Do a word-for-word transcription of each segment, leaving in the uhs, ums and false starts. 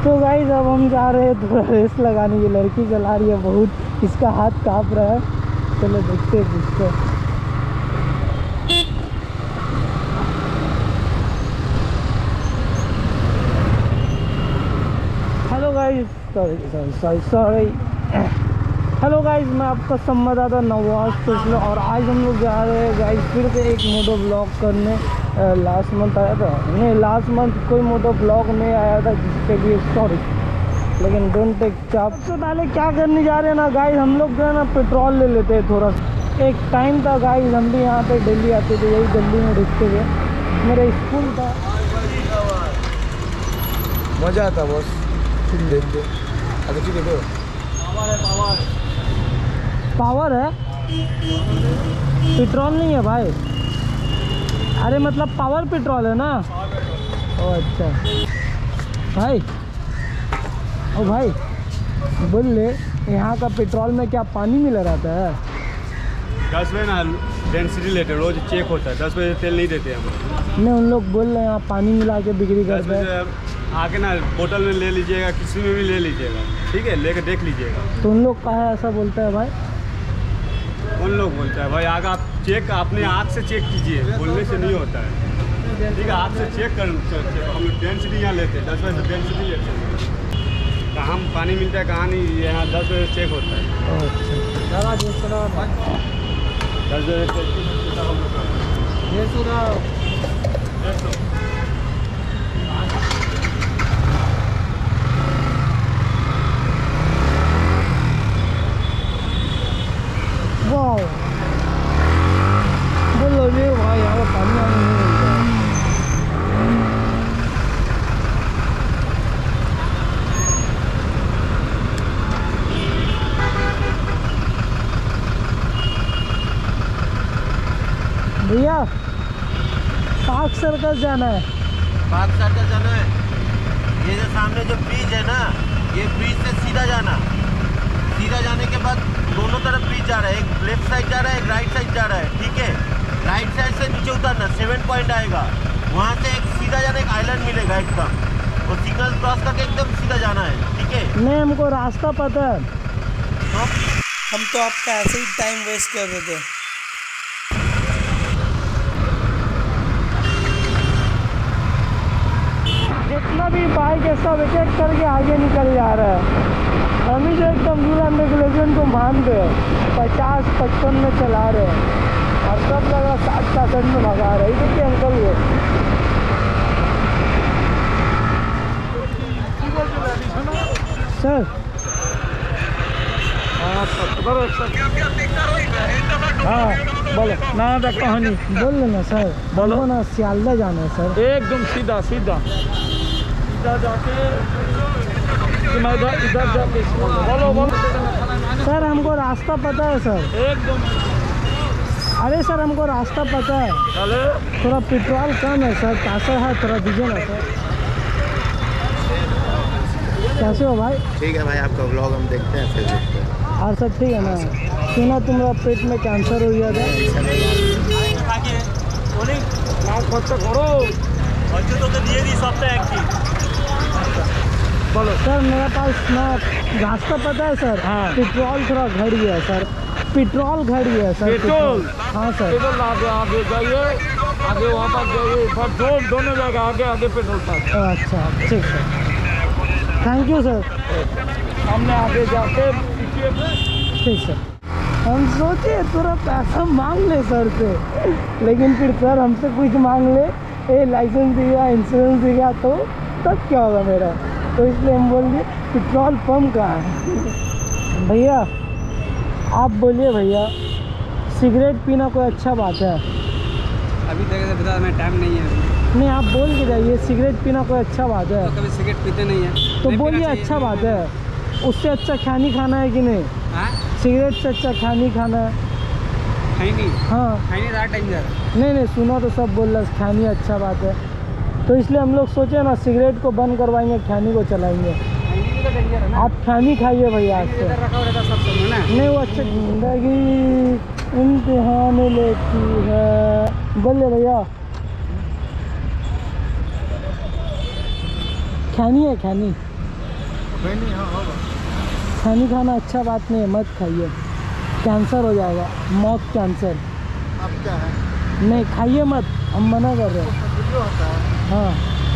तो गाइस अब हम जा रहे हैं थोड़ा रेस लगाने। ये लड़की चला रही है बहुत, इसका हाथ काँप रहा है। चलो देखते हैं पूछते हैं। Hello guys, sorry sorry sorry sorry hello guys, मैं आपका संवाददाता नवाज पिछले, और आज हम लोग जा रहे हैं गाइस फिर से एक मोटो ब्लॉग करने। लास्ट मंथ आया था, नहीं लास्ट मंथ कोई मोटो ब्लॉग नहीं आया था, जिसके लिए सॉरी, लेकिन डोंट टेक चाप। सबसे पहले क्या करने जा रहे हैं ना गाइस, हम लोग जो है ना पेट्रोल ले लेते हैं थोड़ा। एक टाइम था गाइस, हम भी यहाँ पे दिल्ली आते थे, यही दिल्ली में रुकते हुए मेरा स्कूल था। मज़ा आता बस देखते। अच्छा ठीक है, दो पावर है, पावर पावर है, पेट्रोल नहीं है भाई। अरे मतलब पावर पेट्रोल है ना। ओ अच्छा भाई, ओ भाई बोल ले, यहाँ का पेट्रोल में क्या पानी मिला रहता है? दस बजे ना डेंसिटी लेते, रोज चेक होता है। दस बजे तेल नहीं देते हम। नहीं, उन लोग बोल रहे हैं यहाँ पानी मिला के बिक्री करते हैं। आके ना बोतल में ले लीजिएगा, किसी में भी ले लीजिएगा, ठीक है, लेके देख लीजिएगा। तो उन लोग कहा ऐसा बोलता है भाई? उन लोग बोलता है भाई आगे आप चेक अपने आँख से चेक कीजिए, बोलने से नहीं होता है, ठीक है। आँख से चेक कर, हम लोग डेंसिटी यहाँ लेते हैं, दस बजे से डेंसिटी लेते हैं। कहाँ पानी मिलता है कहाँ नहीं, यहाँ दस बजे चेक होता है। अच्छा, दस बजे वाह, बोलो ये भाई यहाँ पर पानी आने नहीं मिलता है। भैया पार्क सर्कस जाना है। पार्क सर्कस जाना है। ये जो सामने जो ब्रिज है ना, ये ब्रिज से सीधा जाना, सीधा जाने के बाद दोनों तरफ ब्रिज जा रहा है, एक लेफ्ट साइड जा रहा है, एक राइट साइड जा रहा है, ठीक है। राइट साइड से नीचे उतरना, सेवन पॉइंट आएगा, वहाँ से एक सीधा जाना, एक आइलैंड मिलेगा एकदम, और सिग्नल क्रॉस करके एकदम सीधा जाना है, ठीक है। नहीं, हमको रास्ता पता है। तो हम तो आपका ऐसे ही टाइम वेस्ट कर रहे थे। जितना भी बाइक है सब एक एक करके आगे निकल जा रहा है। हम ही जो एकदम रूल एंड रेगुलेशन को मान रहे, पचास पचपन में चला रहे हैं, और सब लगा साठ पैंसठ में भगा रहे हैं। देखिए अंकल वो सर, हाँ बोलो ना, तो कहानी बोल लेना सर, बोलो ना। सियालदा जाना है सर, एकदम सीधा सीधा सीधा जाके इधर इधर जाके बोलो बोलो। सर हमको रास्ता पता है सर, एकदम। अरे सर हमको रास्ता पता है, चलो थोड़ा पेट्रोल कम है सर, पैसा है थोड़ा दीजिए ना सर। कैसे हो भाई? ठीक है भाई, आपका ब्लॉग हम देखते हैं, फिर देखते हैं। और सब ठीक है ना? सुना तुम्हारा पेट में कैंसर हो गया था। बोलो सर मेरे पास ना रास्ता पता है सर। हाँ। पेट्रोल थोड़ा घट गया है सर, पेट्रोल घट गया है सर। पेट्रोल? हाँ सर। इधर आगे आगे जाइए, आगे वहाँ पर जाइए, पेट्रोल दोनों जगह आगे आगे पेट्रोल पंप। अच्छा ठीक सर, थैंक यू सर। हमने आगे जाके ठीक सर। हम सोचे थोड़ा पैसा मांग ले सर से, लेकिन फिर सर हमसे कुछ मांग ले, ए लाइसेंस दिया, इंश्योरेंस दिया, तो तब क्या होगा मेरा? तो इसलिए हम बोल दिए पेट्रोल पंप कहाँ है। भैया आप बोलिए, भैया सिगरेट पीना कोई अच्छा बात है? अभी तक बता मैं टाइम नहीं है। नहीं आप बोल के जाइए, सिगरेट पीना कोई अच्छा बात है? तो कभी सिगरेट पीते नहीं है तो बोलिए अच्छा बात है। उससे अच्छा खैनी खाना है कि नहीं? हाँ, सिगरेट से अच्छा खैनी खाना है। खैनी? हाँ खैनी ज़्यादा डेंजर। नहीं नहीं, सुनो तो सब बोल रहा खैनी अच्छा बात है, तो इसलिए हम लोग सोचे ना सिगरेट को बंद करवाएंगे, खैनी को चलाएंगे। खैनी भी तो डेंजर है ना। आप खैनी खाइए भैया आज से। इधर रखा हुआ रहता सब समझ ना। नहीं वो अच्छा, जिंदगी इम्तिहान लेती है। बोलिए भैया, खैनी है खैनी? नहीं, हाँ होगा। खैनी खाना अच्छा बात नहीं है, मत खाइए, कैंसर हो जाएगा, मौत कैंसर। अब क्या है? नहीं खाइए मत, हम मना कर रहे हैं। वीडियो होता है। हाँ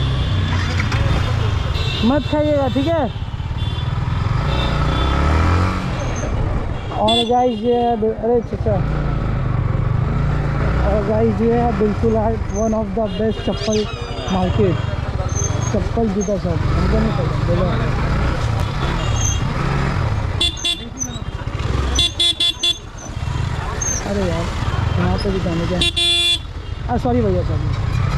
मत खाइएगा, ठीक है। और गाइस ये है, अरे चाचा, और गाइस ये है बिल्कुल वन ऑफ द बेस्ट चप्पल मार्केट, चप्पल जूता सब हमको नहीं पता, बोलो। अरे यार यहाँ पे भी जाने का, आ सॉरी भैया सॉरी।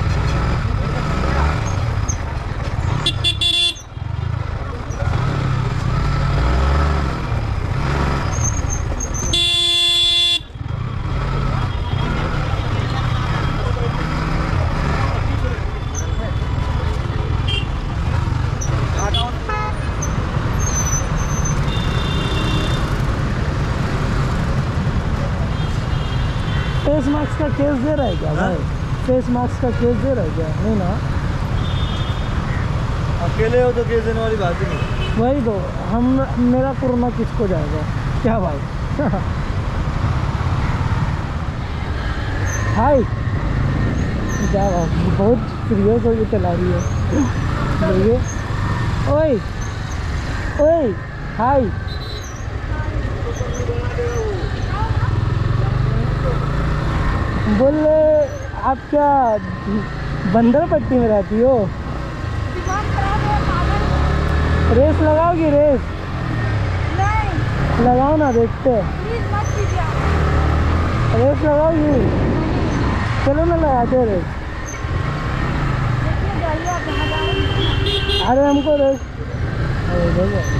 फेस मास्क का केस दे रहा है क्या भाई? फेस मास्क का केस दे रहा है क्या? नहीं ना, अकेले हो तो केस देने वाली बात ही नहीं। वही तो, हम मेरा कोरोना किसको जाएगा क्या भाई? हाय क्या बात, बहुत सीरियस होकर चला रही है देखिए। ओए ओए हाय, बोल रहे आप क्या बंदर पट्टी में रहती हो? रेस लगाओगी? रेस नहीं, लगाओ ना, देखते हैं। प्लीज मत कीजिए। रेस लगाओगी? चलो ना लगाते हैं रेस। देखिए जाइए आप कहाँ जा रहे हैं। अरे हमको रेस, अरे देखो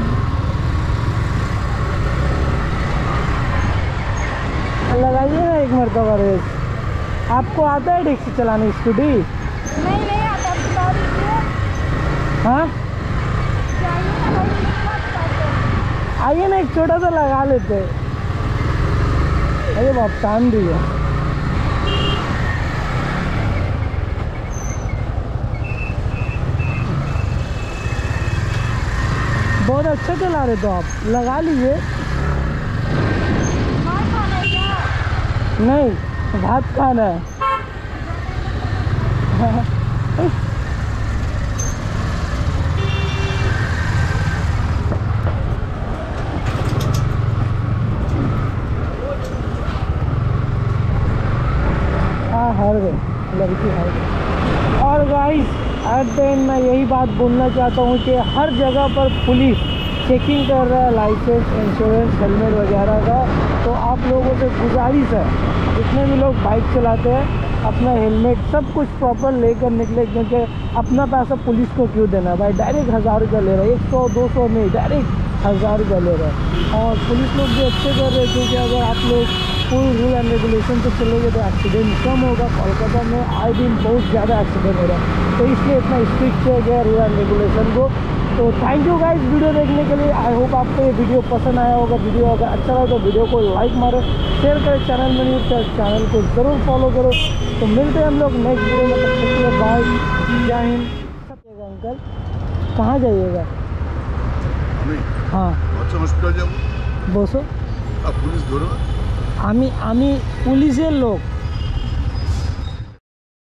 लगाइए ना एक मरतबा रेस। आपको आता है रिक्शा चलाने, स्कूटी? नहीं नहीं आता, बता दीजिए। हाँ जाइए ना भाई, मत करते। आइए ना, एक छोटा सा लगा लेते। अरे बाप टाइम दिया। बहुत अच्छा चला रहे तो आप, लगा लीजिए। मार खाना है क्या? नहीं भात खाना है। हाँ हार गए, लड़की हार गई। और गाइस एट द एंड मैं यही बात बोलना चाहता हूँ कि हर जगह पर पुलिस चेकिंग कर रहा है, लाइसेंस, इंश्योरेंस, हेलमेट वगैरह का। तो आप लोगों से गुजारिश है, जितने भी लोग बाइक चलाते हैं अपना हेलमेट सब कुछ प्रॉपर लेकर निकले, क्योंकि अपना पैसा पुलिस को क्यों देना भाई? डायरेक्ट हज़ार रुपया ले रहा है, एक सौ दो सौ नहीं, डायरेक्ट हज़ार रुपया ले रहा है। और पुलिस लोग भी अच्छे कर रहे हैं, क्योंकि अगर आप लोग फुल रूल एंड रेगुलेशन से चलेंगे तो एक्सीडेंट कम होगा। कोलकाता में आए दिन बहुत ज़्यादा एक्सीडेंट हो रहा है, तो इसलिए इतना स्ट्रिक्ट किया गया रूल एंड रेगुलेशन को। तो थैंक यू गाइस वीडियो देखने के लिए। आई होप आपको ये वीडियो पसंद आया होगा। वीडियो अगर अच्छा लगा तो वीडियो को लाइक मारो, शेयर करें, चैनल में न्यू तो चैनल को ज़रूर फॉलो करो। तो मिलते हैं हम लोग नेक्स्ट वीडियो में, तब तक के लिए बाय, जय हिंद। अंकल कहाँ जाइएगा? हाँ अच्छा हॉस्पिटल जाओ, বসো। अब पुलिस धरो আমি আমি পুলিশের লোক,